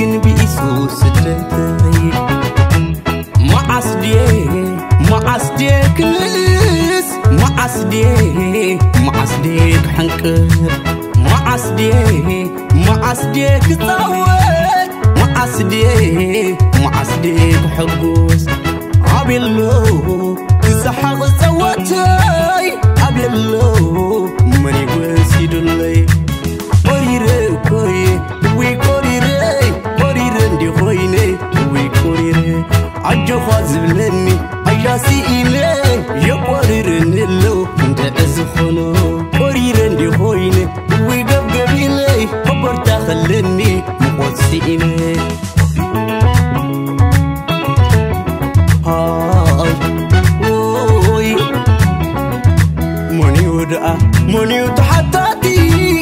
جن بيسوس تلتي معصدي كنس معصدي كحنكر معصدي كتاوت معصدي كحبوس عبيلو زحق صوتي عبيلو من يوسيد اللي Qorire koye we qorire ndi khoine we qorire ajo khazbleni ayasi ile yo qorire nelo nda azkhono qorire ndi khoine we gabgabile khabarta khalleni muqsine oy money uthatati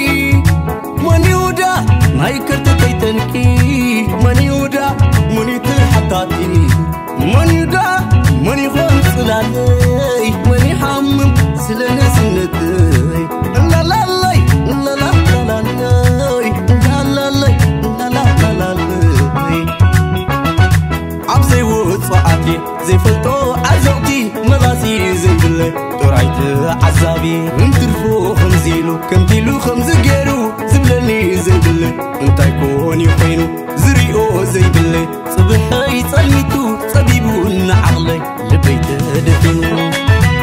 هاي كرتكي تنكي من يودا مني تحتاتي من يودا مني خمس لالي مني حمم سلنا سنتي لا لا لا لا لا لا لا لا لا عبزي وصعاتي زي فلتو عزوتي ملاسي زي بلي ترايت عزابي انترفو خمزيلو كمتيلو خمز جيرو زبلني زي بلي انتاي كوني خينو زريو زي بلي صبحي صلميتو صبيبو نعقلي لبيت دفنو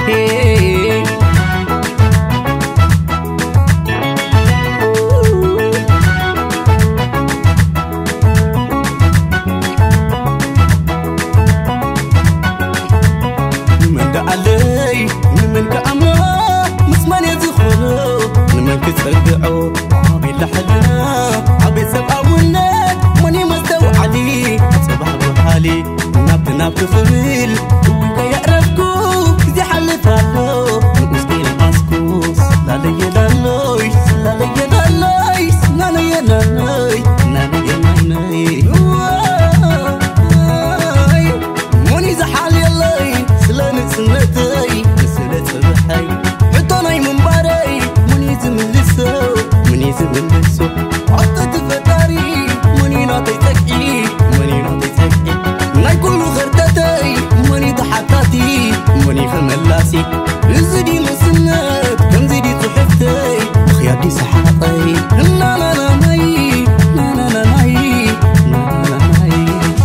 تسبعو عبي لحنا عبي سبعونا مني مستوى علي صباح بحالي نابت خميل وكا يعرفكو زي حلفالو مسكين ماسكوس لا لي لالويس لا لي لالويس لا لي لالويس لا لي لالويس مني زحالي الله سلانة سنتي سلة صباحي حطوني من باري مني زملسو عطت فتاري مني ناطي تكي ناي كل غردتي مني ضحكاتي مني خملاسي زدي مسنات كم زدي صحفتي خيادي سحاطي لا لا لا ماي لا لا لا ماي لا لا ماي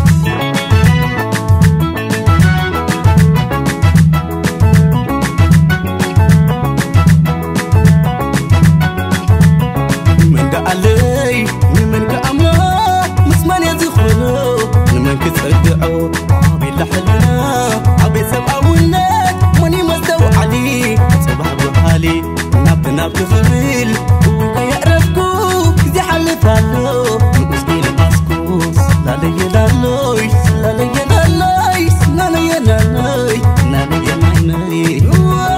علي من كأمه مسمن يزخلو من كتسدعو عبي لحنا عبي سبعونا مني مستوى علي صباح بحالي نابت خميل وكا يعرفكو زي حلفالو مسكين ماسكوس لا لي لالويس لا لي لالويس لا لي لالويس لا لي لالويس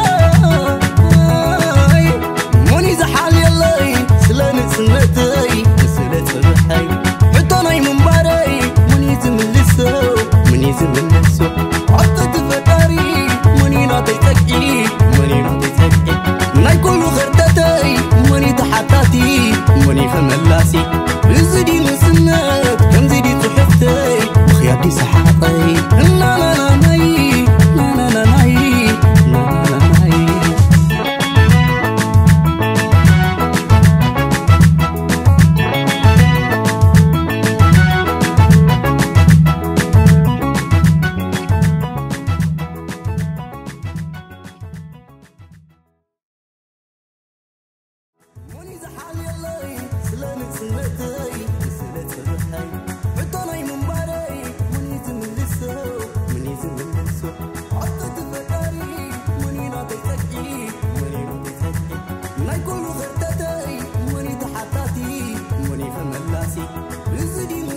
مني زحالي الله سلانة سنتي سلة صبحي حطوني من باري مني زملسو عطت فتاري مني ناطي تكي ناي كل غردتي مني ضحكاتي مني خملاسي زدي مسنات كم زدي صحفتي خيادي سحاطي لا لا لا ماي لا لا لا ماي لا لا ماي مني ضحكاتي مني خملاسي زدي